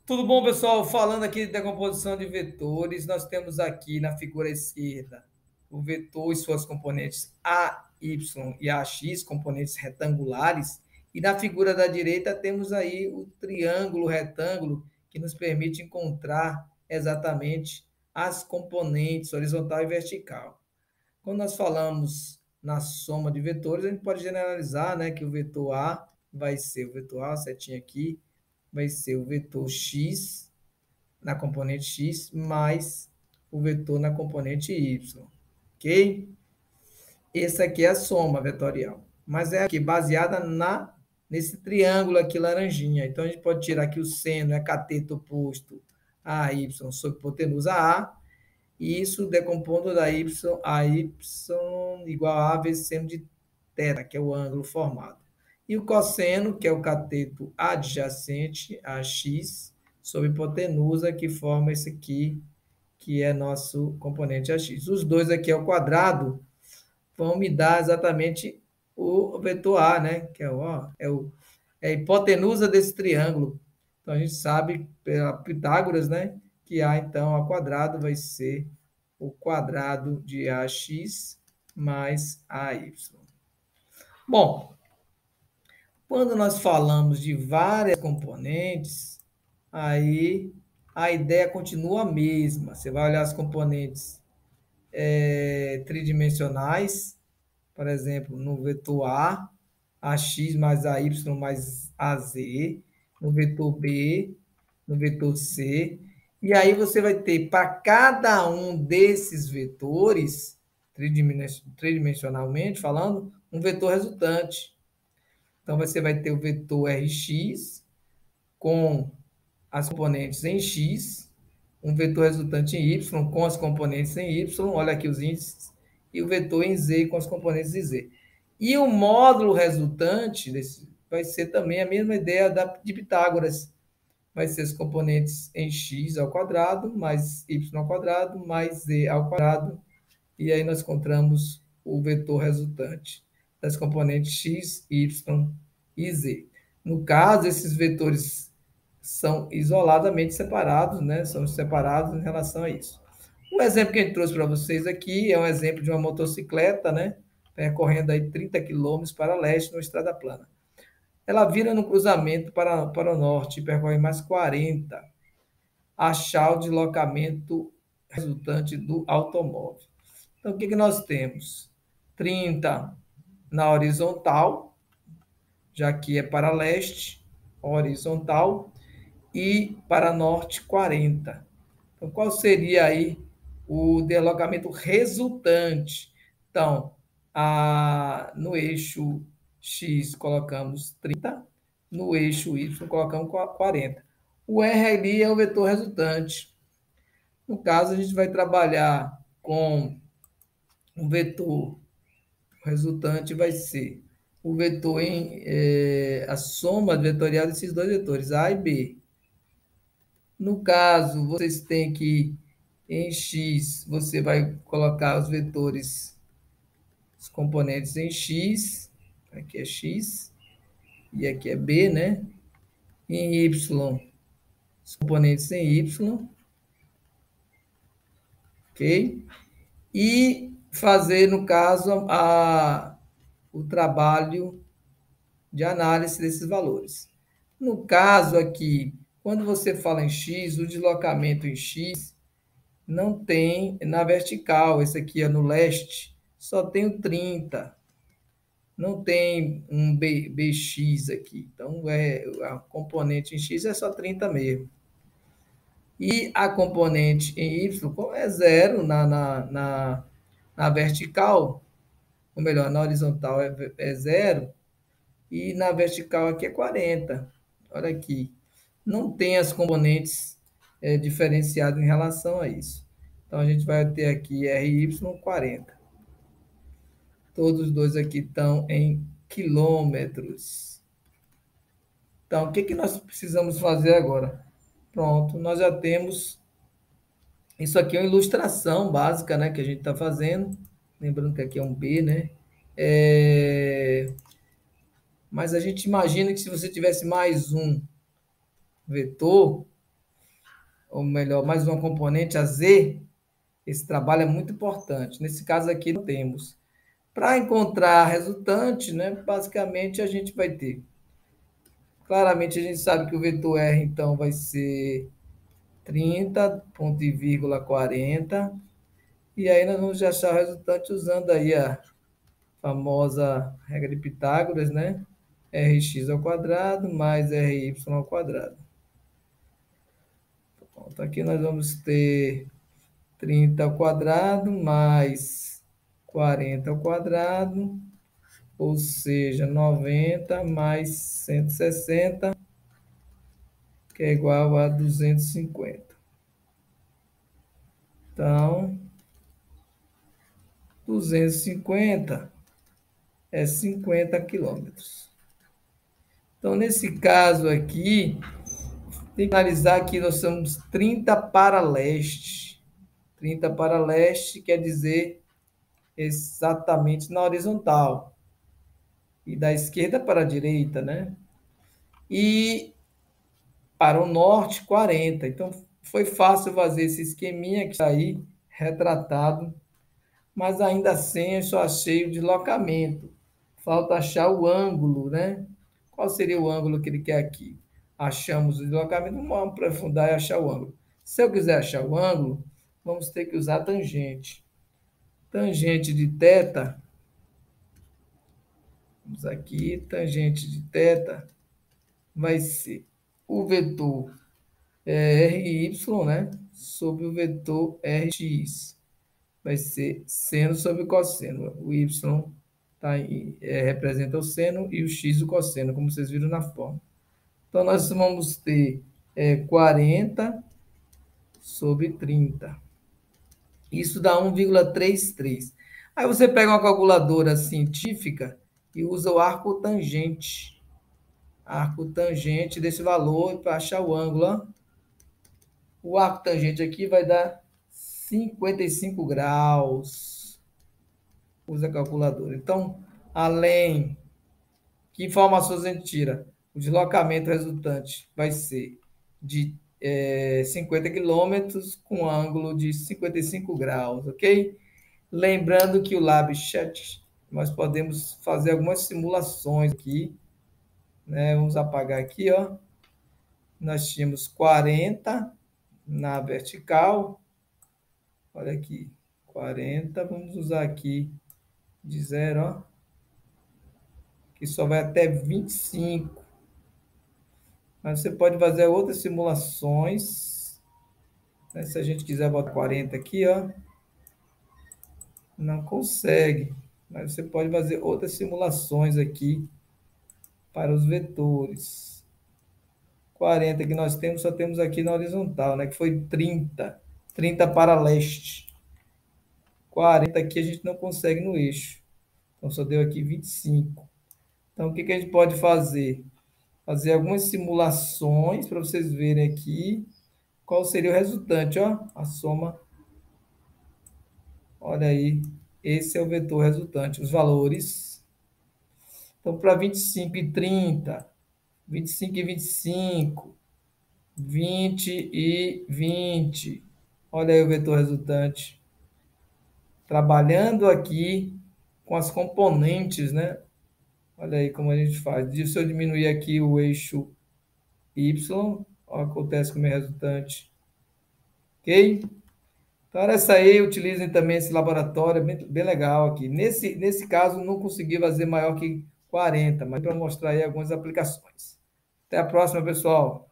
Tudo bom, pessoal? Falando aqui de decomposição de vetores, nós temos aqui na figura esquerda o vetor e suas componentes A, Y e AX, componentes retangulares, e na figura da direita temos aí o triângulo retângulo que nos permite encontrar exatamente as componentes horizontal e vertical. Quando nós falamos na soma de vetores, a gente pode generalizar, né, que o vetor A vai ser o vetor A, setinha aqui, vai ser o vetor x na componente x mais o vetor na componente y, ok? Essa aqui é a soma vetorial, mas é aqui baseada nesse triângulo aqui laranjinha. Então a gente pode tirar aqui o seno, é cateto oposto a y sobre hipotenusa a, e isso decompondo da y a y igual a vezes seno de θ, que é o ângulo formado. E o cosseno, que é o cateto adjacente a x, sobre hipotenusa, que forma esse aqui, que é nosso componente AX. Os dois aqui ao quadrado vão me dar exatamente o vetor A, né? Que é a hipotenusa desse triângulo. Então, a gente sabe, pela Pitágoras, né? Que A, então, ao quadrado vai ser o quadrado de AX mais AY. Bom, quando nós falamos de várias componentes, aí a ideia continua a mesma. Você vai olhar as componentes tridimensionais, por exemplo, no vetor A, AX mais AY mais AZ, no vetor B, no vetor C. E aí você vai ter para cada um desses vetores, tridimensionalmente falando, um vetor resultante. Então você vai ter o vetor Rx com as componentes em x, um vetor resultante em y com as componentes em y, olha aqui os índices, e o vetor em z com as componentes em z. E o módulo resultante vai ser também a mesma ideia de Pitágoras. Vai ser as componentes em x ao quadrado, mais y ao quadrado, mais z ao quadrado, e aí nós encontramos o vetor resultante das componentes x, y e z. No caso, esses vetores são isoladamente separados, né? São separados em relação a isso. Um exemplo que a gente trouxe para vocês aqui é um exemplo de uma motocicleta, né? Percorrendo aí 30 quilômetros para leste numa estrada plana. Ela vira no cruzamento para o norte e percorre mais 40. Achar o deslocamento resultante do automóvel. Então, o que nós temos? 30 na horizontal, já que é para leste, horizontal, e para norte 40. Então, qual seria aí o deslocamento resultante? Então, no eixo X colocamos 30, no eixo Y colocamos 40. O R ali é o vetor resultante. No caso, a gente vai trabalhar com um vetor resultante, vai ser o vetor a soma vetorial desses dois vetores, A e B. No caso, vocês têm que, em X, você vai colocar os vetores, os componentes em X, aqui é X, e aqui é B, né? Em Y, os componentes em Y, ok? E fazer, no caso, o trabalho de análise desses valores. No caso aqui, quando você fala em X, o deslocamento em X não tem na vertical, esse aqui é no leste, só tem o 30, não tem um BX aqui. Então, a componente em X é só 30 mesmo. E a componente em Y é zero na vertical, ou melhor, na horizontal é zero, e na vertical aqui é 40. Olha aqui. Não tem as componentes diferenciadas em relação a isso. Então, a gente vai ter aqui RY 40. Todos os dois aqui estão em quilômetros. Então, o que nós precisamos fazer agora? Pronto, nós já temos. Isso aqui é uma ilustração básica, né, que a gente está fazendo. Lembrando que aqui é um B, né? Mas a gente imagina que se você tivesse mais um vetor, ou melhor, mais uma componente, a Z, esse trabalho é muito importante. Nesse caso aqui, não temos. Para encontrar a resultante, né, basicamente a gente vai ter. Claramente a gente sabe que o vetor R, então, vai ser 30, ponto e vírgula 40. E aí nós vamos achar o resultante usando aí a famosa regra de Pitágoras, né? Rx ao quadrado mais ry ao quadrado. Pronto, aqui nós vamos ter 30 ao quadrado mais 40 ao quadrado, ou seja, 90 mais 160, que é igual a 250. Então, 250 é 50 quilômetros. Então, nesse caso aqui, tem que analisar que nós somos 30 para leste. 30 para leste quer dizer exatamente na horizontal. E da esquerda para a direita, né? E para o norte, 40. Então, foi fácil fazer esse esqueminha que está aí retratado, mas ainda assim eu só achei o deslocamento. Falta achar o ângulo, né? Qual seria o ângulo que ele quer aqui? Achamos o deslocamento, vamos aprofundar e achar o ângulo. Se eu quiser achar o ângulo, vamos ter que usar a tangente. Tangente de θ, vamos aqui, tangente de θ vai ser o vetor ry, né? Sobre o vetor rx. Vai ser seno sobre cosseno. O y tá aí, representa o seno e o x o cosseno, como vocês viram na forma. Então, nós vamos ter 40 sobre 30. Isso dá 1,33. Aí você pega uma calculadora científica e usa o arco tangente. Arco tangente desse valor para achar o ângulo. Ó. O arco tangente aqui vai dar 55 graus. Usa a calculadora. Então, além... Que informações a gente tira? O deslocamento resultante vai ser de 50 quilômetros com ângulo de 55 graus, ok? Lembrando que o LabChat, nós podemos fazer algumas simulações aqui, né? Vamos apagar aqui, ó. Nós tínhamos 40 na vertical, olha aqui, 40, vamos usar aqui de 0, ó, que só vai até 25. Mas você pode fazer outras simulações, né? Se a gente quiser botar 40 aqui, ó, não consegue. Mas você pode fazer outras simulações aqui para os vetores. 40 que nós temos, só temos aqui na horizontal, né? Que foi 30. 30 para leste. 40 aqui a gente não consegue no eixo. Então, só deu aqui 25. Então, o que que a gente pode fazer? Fazer algumas simulações para vocês verem aqui qual seria o resultante, ó? A soma. Olha aí, esse é o vetor resultante, os valores. Então, para 25 e 30, 25 e 25, 20 e 20. Olha aí o vetor resultante. Trabalhando aqui com as componentes, né? Olha aí como a gente faz. Se eu diminuir aqui o eixo Y, acontece com o meu resultante. Ok? Então, essa aí, utilizem também esse laboratório, bem legal aqui. Nesse caso, não consegui fazer maior que 40, mas para mostrar aí algumas aplicações. Até a próxima, pessoal.